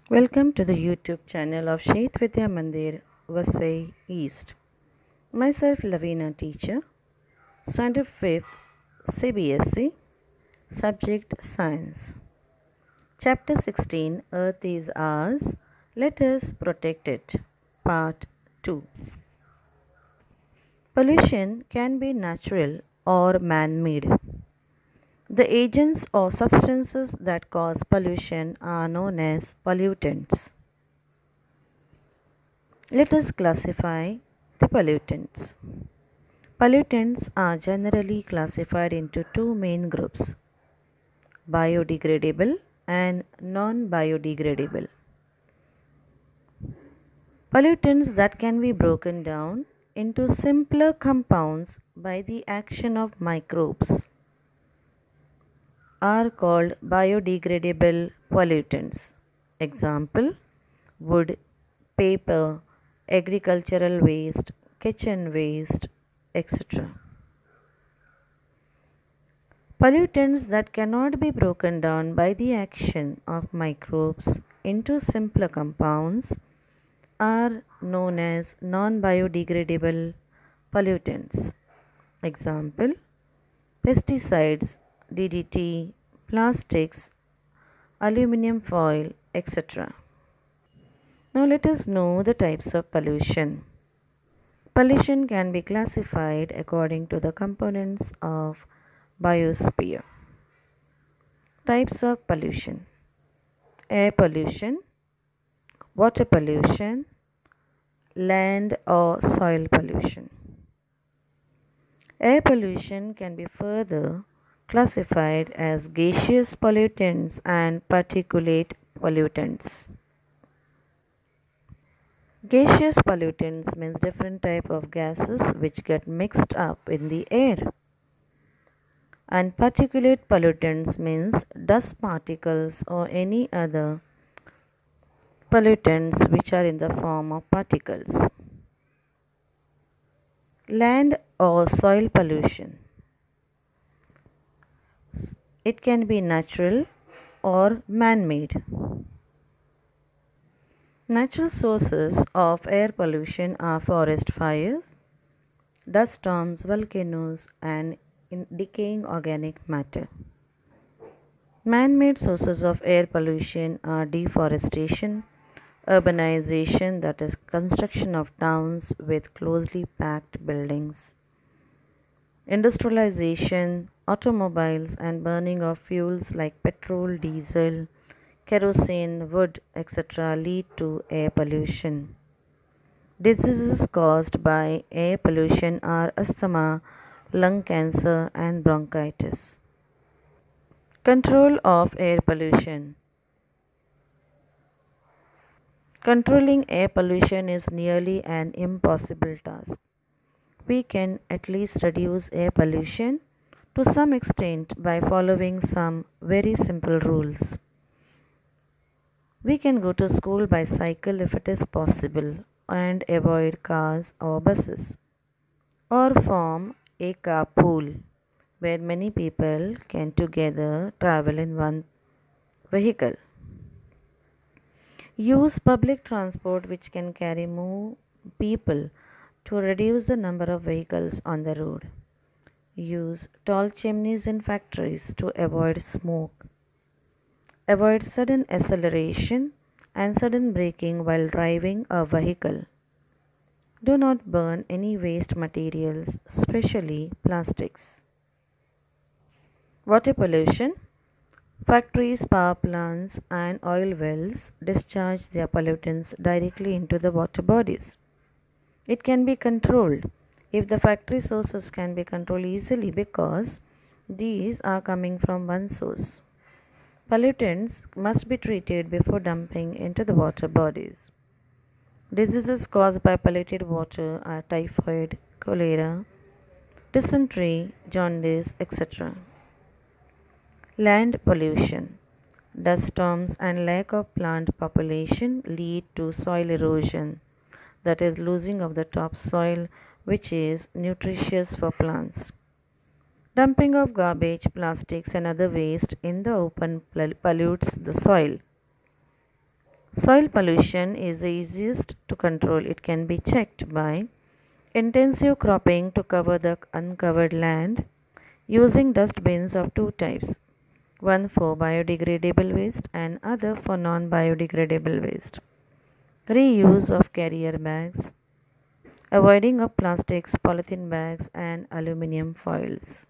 Welcome to the YouTube channel of Shaith Vidya Mandir, Vasai East. Myself Lavina teacher, standard 5th CBSE, subject Science. Chapter 16 Earth is ours, let us protect it. Part 2. Pollution can be natural or man-made. The agents or substances that cause pollution are known as pollutants. Let us classify the pollutants. Pollutants are generally classified into two main groups, biodegradable and non-biodegradable. Pollutants that can be broken down into simpler compounds by the action of microbes are called biodegradable pollutants. Example: wood, paper, agricultural waste, kitchen waste, etc. Pollutants that cannot be broken down by the action of microbes into simpler compounds are known as non-biodegradable pollutants. Example: pesticides, DDT, plastics, aluminum foil, etc. Now let us know the types of pollution. Pollution can be classified according to the components of biosphere. Types of pollution: air pollution, water pollution, land or soil pollution. Air pollution can be further classified as gaseous pollutants and particulate pollutants. Gaseous pollutants means different type of gases which get mixed up in the air. And particulate pollutants means dust particles or any other pollutants which are in the form of particles. Land or soil pollution. It can be natural or man-made. Natural sources of air pollution are forest fires, dust storms, volcanoes, and decaying organic matter. Man-made sources of air pollution are deforestation, urbanization, that is construction of towns with closely packed buildings, industrialization, automobiles, and burning of fuels like petrol, diesel, kerosene, wood, etc. lead to air pollution. Diseases caused by air pollution are asthma, lung cancer, and bronchitis. Control of air pollution. Controlling air pollution is nearly an impossible task. We can at least reduce air pollution to some extent by following some very simple rules. We can go to school by cycle if it is possible and avoid cars or buses, or form a carpool where many people can together travel in one vehicle. Use public transport which can carry more people to reduce the number of vehicles on the road. Use tall chimneys in factories to avoid smoke. Avoid sudden acceleration and sudden braking while driving a vehicle. Do not burn any waste materials, especially plastics. Water pollution. Factories, power plants, and oil wells discharge their pollutants directly into the water bodies. It can be controlled if the factory sources can be controlled easily because these are coming from one source. Pollutants must be treated before dumping into the water bodies. Diseases caused by polluted water are typhoid, cholera, dysentery, jaundice, etc. Land pollution. Dust storms and lack of plant population lead to soil erosion, that is, losing of the topsoil, which is nutritious for plants. Dumping of garbage, plastics, and other waste in the open pollutes the soil. Soil pollution is the easiest to control. It can be checked by intensive cropping to cover the uncovered land, using dust bins of two types, one for biodegradable waste and other for non-biodegradable waste. Reuse of carrier bags, avoiding of plastics, polythene bags and aluminum foils.